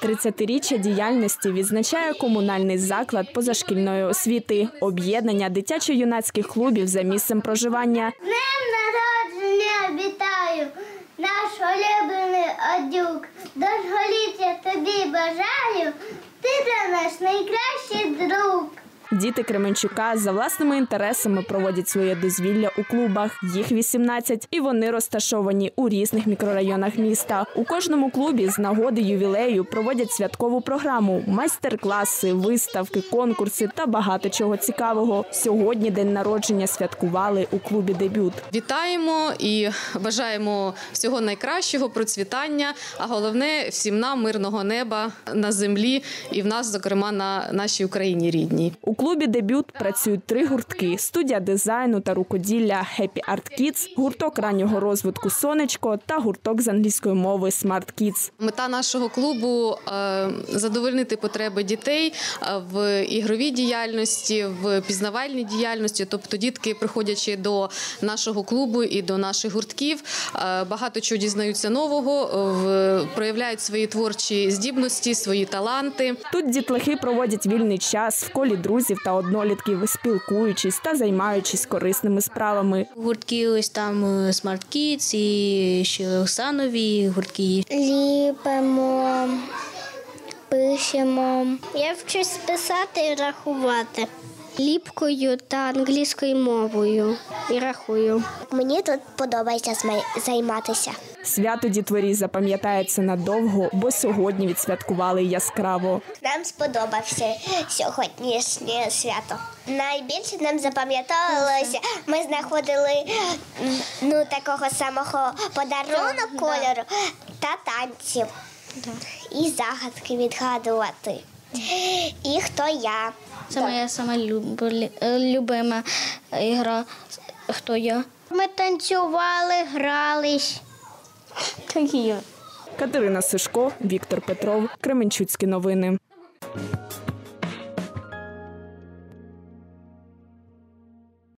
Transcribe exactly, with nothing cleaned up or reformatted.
тридцятиріччя діяльності відзначає комунальний заклад позашкільної освіти – об'єднання дитячо-юнацьких клубів за місцем проживання. Днем народження вітаю, наш улюблений Одюк. Довголіття тобі бажаю, ти для нас найкращий друг. Діти Кременчука за власними інтересами проводять своє дозвілля у клубах. Їх вісімнадцять, і вони розташовані у різних мікрорайонах міста. У кожному клубі з нагоди ювілею проводять святкову програму, майстер-класи, виставки, конкурси та багато чого цікавого. Сьогодні день народження святкували у клубі «Дебют». Вітаємо і бажаємо всього найкращого, процвітання, а головне всім нам мирного неба на землі і в нас, зокрема, на нашій Україні рідній. У клубі «Дебют» працюють три гуртки – студія дизайну та рукоділля «Happy Art Kids», гурток раннього розвитку «Сонечко» та гурток з англійської мови «Smart Kids». Мета нашого клубу – задовольнити потреби дітей в ігровій діяльності, в пізнавальній діяльності. Тобто дітки, приходячи до нашого клубу і до наших гуртків, багато чого дізнаються нового, проявляють свої творчі здібності, свої таланти. Тут дітлахи проводять вільний час в колі друзів та однолітків, спілкуючись та займаючись корисними справами. Гуртки ось там Smart Kids і ще Оксанові гуртки. Ліпимо, пишемо. Я вчусь писати і рахувати. Ліпкою та англійською мовою і рахую. Мені тут подобається займатися. Свято дітворі запам'ятається надовго, бо сьогодні відсвяткували яскраво. Нам сподобався сьогоднішнє свято. Найбільше нам запам'яталося, ми знаходили ну, такого самого подарунок кольору та танців. І загадки відгадувати. І хто я. Це моя сама любима ігра «Хто я?». Ми танцювали, грались. Катерина Сишко, Віктор Петров, Кременчуцькі новини.